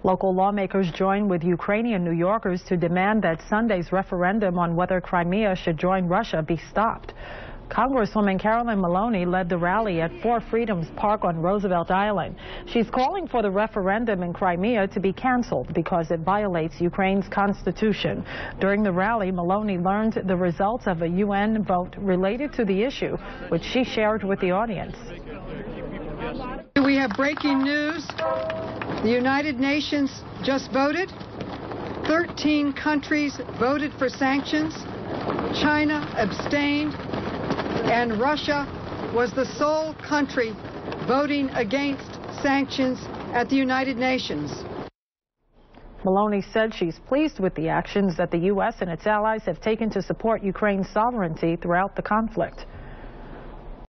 Local lawmakers joined with Ukrainian New Yorkers to demand that Sunday's referendum on whether Crimea should join Russia be stopped. Congresswoman Maloney led the rally at Four Freedoms Park on Roosevelt Island. She's calling for the referendum in Crimea to be canceled because it violates Ukraine's constitution. During the rally, Maloney learned the results of a UN vote related to the issue, which she shared with the audience. We have breaking news. The United Nations just voted. 13 countries voted for sanctions. China abstained. And Russia was the sole country voting against sanctions at the United Nations. Maloney said she's pleased with the actions that the U.S. and its allies have taken to support Ukraine's sovereignty throughout the conflict.